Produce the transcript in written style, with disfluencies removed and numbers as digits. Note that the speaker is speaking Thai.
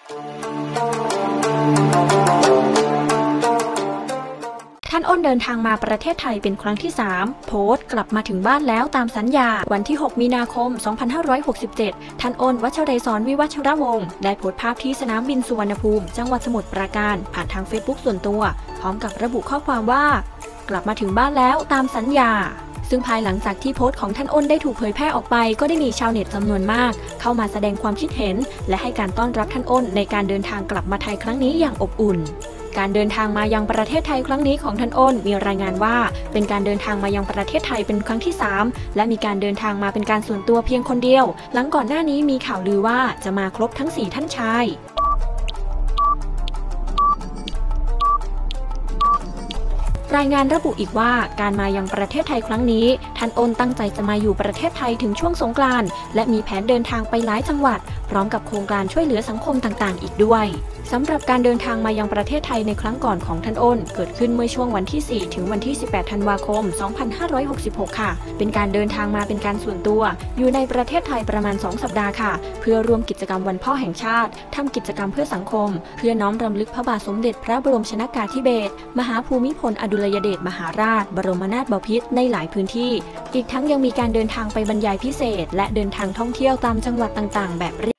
ท่านอ้นเดินทางมาประเทศไทยเป็นครั้งที่ 3 โพสต์กลับมาถึงบ้านแล้วตามสัญญาวันที่ 6 มีนาคม 2567 ท่านอ้น วัชเรศร วิวัชรวงศ์ได้โพสต์ภาพที่สนามบินสุวรรณภูมิจังหวัดสมุทรปราการผ่านทางเฟซบุ๊กส่วนตัวพร้อมกับระบุข้อความว่ากลับมาถึงบ้านแล้วตามสัญญาซึ่งภายหลังจากที่โพสต์ของท่านอ้นได้ถูกเผยแพร่ออกไปก็ได้มีชาวเน็ตจำนวนมากเข้ามาแสดงความคิดเห็นและให้การต้อนรับท่านอ้นในการเดินทางกลับมาไทยครั้งนี้อย่างอบอุ่นการเดินทางมายังประเทศไทยครั้งนี้ของท่านอ้นมีรายงานว่าเป็นการเดินทางมายังประเทศไทยเป็นครั้งที่ 3และมีการเดินทางมาเป็นการส่วนตัวเพียงคนเดียวหลังก่อนหน้านี้มีข่าวลือว่าจะมาครบทั้ง4ท่านชายรายงานระบุอีกว่าการมายังประเทศไทยครั้งนี้ท่านอ้นตั้งใจจะมาอยู่ประเทศไทยถึงช่วงสงกรานต์และมีแผนเดินทางไปหลายจังหวัดพร้อมกับโครงการช่วยเหลือสังคมต่างๆอีกด้วยสำหรับการเดินทางมายังประเทศไทยในครั้งก่อนของท่านอ้นเกิดขึ้นเมื่อช่วงวันที่ 4 ถึงวันที่ 18 ธันวาคม 2566 ค่ะเป็นการเดินทางมาเป็นการส่วนตัวอยู่ในประเทศไทยประมาณ 2 สัปดาห์ค่ะเพื่อร่วมกิจกรรมวันพ่อแห่งชาติทำกิจกรรมเพื่อสังคมเพื่อน้อมรำลึกพระบาทสมเด็จพระบรมชนกาธิเบศรมหาภูมิพลอดุลยเดชมหาราชบรมนาถบพิตรในหลายพื้นที่อีกทั้งยังมีการเดินทางไปบรรยายพิเศษและเดินทางท่องเที่ยวตามจังหวัดต่างๆแบบ